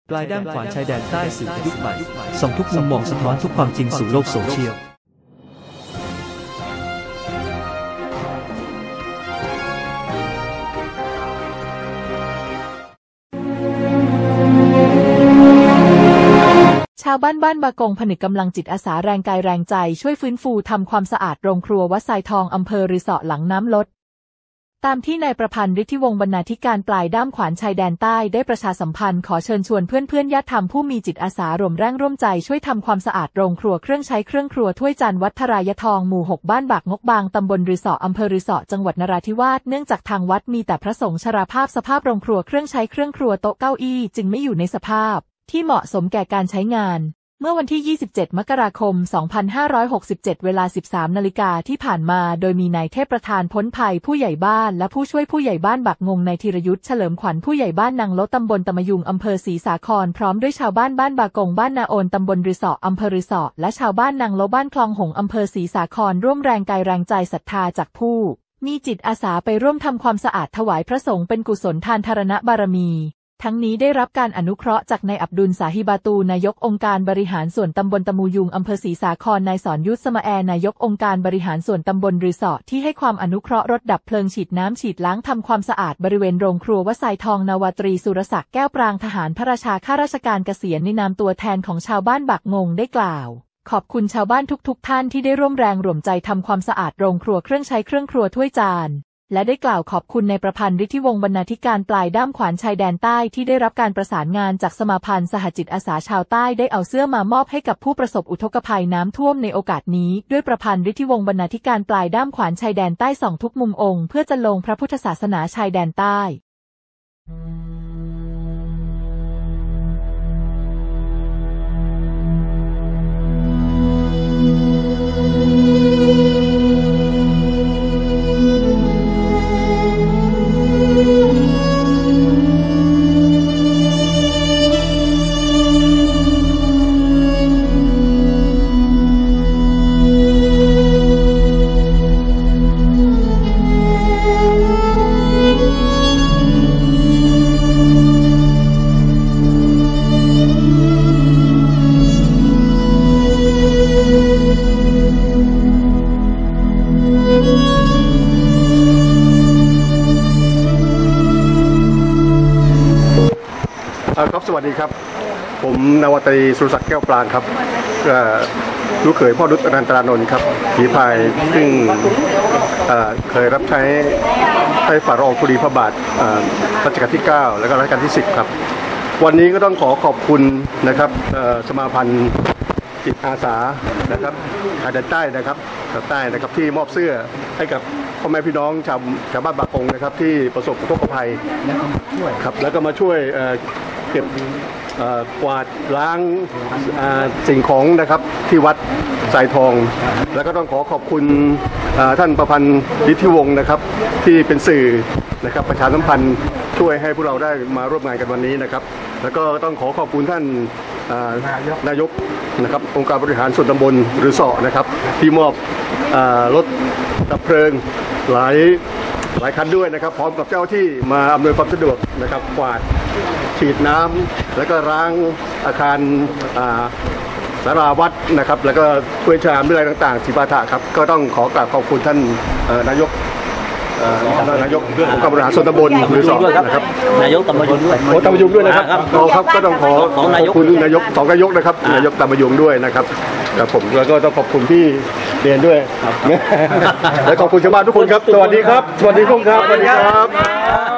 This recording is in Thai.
ปลายด้ามขวานชายแดนใต้สื่อยุคใหม่ส่องทุกมุมมองสะท้อนทุกความจริงสู่โลกโซเชียลชาวบ้านบากงผนึกกำลังจิตอาสาแรงกายแรงใจช่วยฟื้นฟูทำความสะอาดโรงครัววัดทรายทองอำเภอรือสอหลังน้ำลดตามที่นายประพันธ์ฤทธิวงศ์บรรณาธิการปลายด้ามขวานชายแดนใต้ได้ประชาสัมพันธ์ขอเชิญชวนเพื่อนญาติธรรมผู้มีจิตอาสาร่วมแรงร่วมใจช่วยทำความสะอาดโรงครัวเครื่องใช้เครื่องครัวถ้วยจานวัดทรายทองหมู่ 6บ้านบากงกบางตำบลรือสออำเภอรือสอจังหวัดนราธิวาสเนื่องจากทางวัดมีแต่พระสงฆ์ชราภาพสภาพโรงครัวเครื่องใช้เครื่องครัวโต๊ะเก้าอี้จึงไม่อยู่ในสภาพที่เหมาะสมแก่การใช้งานเมื่อวันที่ 27 มกราคม 2567 เวลา 13 นาฬิกาที่ผ่านมาโดยมีนายเทพประธานพ้นภัยผู้ใหญ่บ้านและผู้ช่วยผู้ใหญ่บ้านบักงงนายธีรยุทธเฉลิมขวัญผู้ใหญ่บ้านนางลดตำบลตะมยุงอำเภอศรีสาครพร้อมด้วยชาวบ้านบากงบ้านนาโอนตำบลรือสออำเภอรือสอและชาวบ้านนางลบ้านคลองหงอำเภอศรีสาครร่วมแรงกายแรงใจศรัทธาจากผู้มีจิตอาสาไปร่วมทำความสะอาดถวายพระสงฆ์เป็นกุศลทานธารณบารมีทั้งนี้ได้รับการอนุเคราะห์จากนายอับดุลสาฮิบาตูนายกองค์การบริหารส่วนตำบลตะมูยุงอำเภอศรีสาครนายสอนยุทธสมแอนายกองค์การบริหารส่วนตำบลรือสอที่ให้ความอนุเคราะห์รถดับเพลิงฉีดน้ำฉีดล้างทำความสะอาดบริเวณโรงครัววัดทรายทองนาวาตรีสุรศักดิ์แก้วปรางทหารพระราชาข้าราชการเกษียณในนามตัวแทนของชาวบ้านบากงงได้กล่าวขอบคุณชาวบ้านทุกท่านที่ได้ร่วมแรงร่วมใจทำความสะอาดโรงครัวเครื่องใช้เครื่องครัวถ้วยจานและได้กล่าวขอบคุณในประพันธ์ฤทธิวงศ์บรรณาธิการปลายด้ามขวานชายแดนใต้ที่ได้รับการประสานงานจากสมาพันธ์สหจิตอาสาชาวใต้ได้เอาเสื้อมามอบให้กับผู้ประสบอุทกภัยน้ำท่วมในโอกาสนี้ด้วยประพันธ์ฤทธิวงศ์บรรณาธิการปลายด้ามขวานชายแดนใต้ส่องทุกมุมองค์เพื่อจะลงพระพุทธศาสนาชายแดนใต้ครับสวัสดีครับผมนาวาตรีสุรศักดิ์แก้วปรางครับลูกเขยพ่อรุตอนันตรานนท์ครับฝีพายซึ่งเคยรับใช้ให้ฝ่ารองธุลีพระบาทรัชกาลที่9แล้วก็รัชกาลที่10ครับวันนี้ก็ต้องขอบคุณนะครับสมาพันธ์จิตอาสานะครับชายแดนใต้นะครับที่มอบเสื้อให้กับพ่อแม่พี่น้องชาวบ้านบากงนะครับที่ประสบอุทกภัยครับแล้วก็มาช่วยเก็บกวาดล้างสิ่งของนะครับที่วัดทรายทองแล้วก็ต้องขอบคุณท่านประพันธ์ฤทธิวงศ์นะครับที่เป็นสื่อนะครับประชาสัมพันธ์ช่วยให้พวกเราได้มาร่วมงานกันวันนี้นะครับแล้วก็ต้องขอบคุณท่านนายกนะครับองค์การบริหารส่วนตำบลรือสอนะครับที่มอบรถดับเพลิงหลายคันด้วยนะครับพร้อมกับเจ้าที่มาอำนวยความสะดวกนะครับกวาดฉีดน้ำแล้วก็ล้างอาคารศาลาวัดนะครับแล้วก็ถ้วยชามอะไรต่างๆสิปาถะครับก็ต้องขอกราบขอบคุณท่านนายกองค์การบริหารส่วนตำบลรือสอนะครับนายกตำบลยุงด้วยตำบลยุงด้วยนะครับครับก็ต้องขอบคุณนายก2นายกนะครับนายกตำบลยุงด้วยนะครับผมแล้วก็ต้องขอบคุณพี่เรียนด้วยและขอบคุณชาวบ้านทุกคนครับสวัสดีครับสวัสดีทุกท่านครับสวัสดีครับ